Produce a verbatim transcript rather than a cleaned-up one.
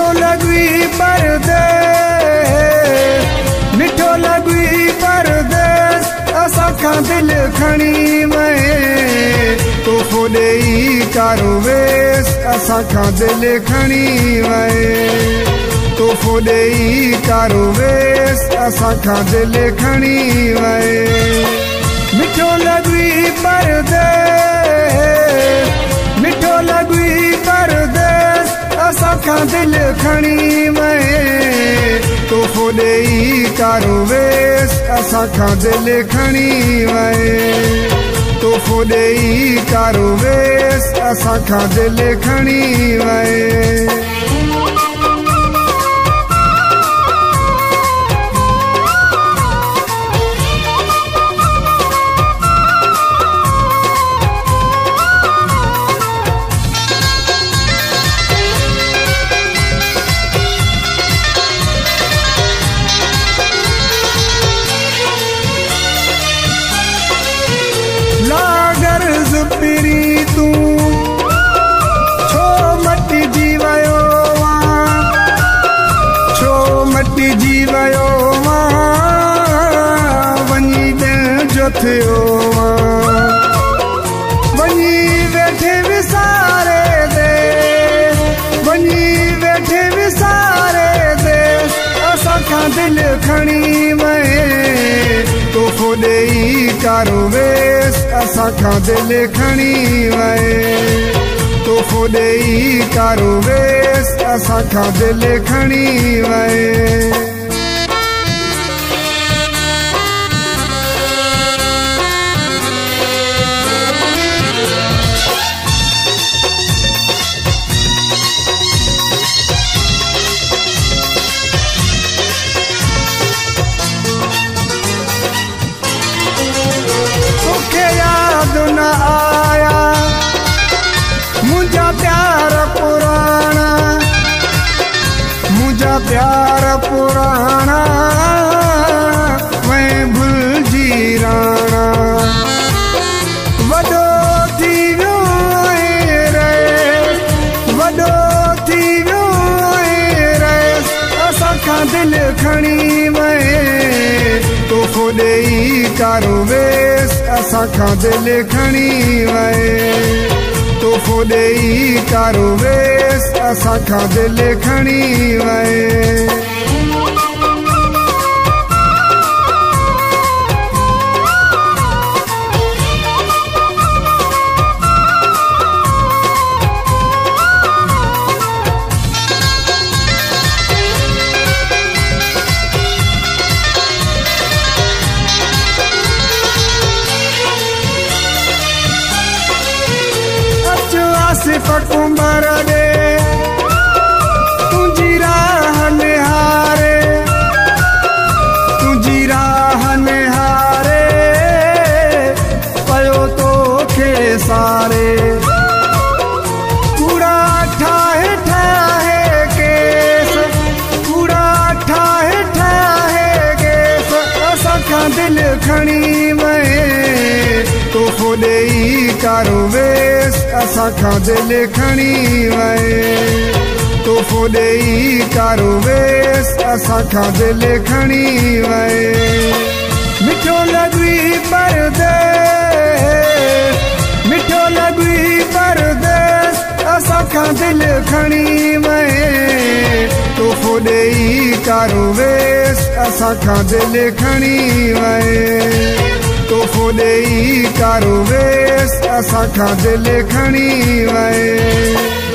लॻी परदेस मिठो लॻी परदेस असां खां दिलि खणी वए तोहफ़ो ॾेई कारो वेस असां खां दिलि खणी वए तोहफ़ो ॾेई कारो वेस असां खां दिलि खणी वए मिठो लॻी परदेस मिठो लॻी परदेस असां खां दिलि खणी वए तोहफ़ो ॾेई कारो वेस असां खां दिलि खणी वए तोहफ़ो ॾेई कारो वेस असां खां दिलि खणी वए पिरी तूं छो मटिजी वियो छो मटिजी वियो वञी ॾिण जो थियो वञी वेठे विसारे दे वञी वेठे विसारे दे असां खां दिलि खणी वए तोहफ़ो ॾेई कारो वेस असां खां दिलि खणी वए तोहफ़ो ॾेई कारो वेस असां खां दिलि खणी वए न आया मुझा प्यार पुराना मुझा प्यार पुराना मैं भूल जी राना वॾो थी वियो रे वॾो थी वियो रे असां खां दिलि खणी वए तोहफ़ो ॾेई कारो वेस असां खां दिलि खणी वए तोहफ़ो ॾेई कारो वेस असां खां दिलि खणी वए आसिफ़ कुंबर दे तुंहिंजी राह निहारे तुंहिंजी राह निहारे पियो तोखे सारे कूड़ा ठाहे ठाहे केस कूड़ा ठाहे ठाहे केस असां खां दिलि खणी वए तोहफ़ो ॾेई कारो वेस असां खां दिलि खणी वए तोहफ़ो ॾेई कारो वेस असां खां दिलि खणी वए मिठो लॻी परदेस मिठो लॻी परदेस असां खां दिलि खणी वए तोहफ़ो ॾेई कारो वेस असां खां दिलि खणी वए तोहफ़ो ॾेई कारो वेस असां खां दिलि खणी वए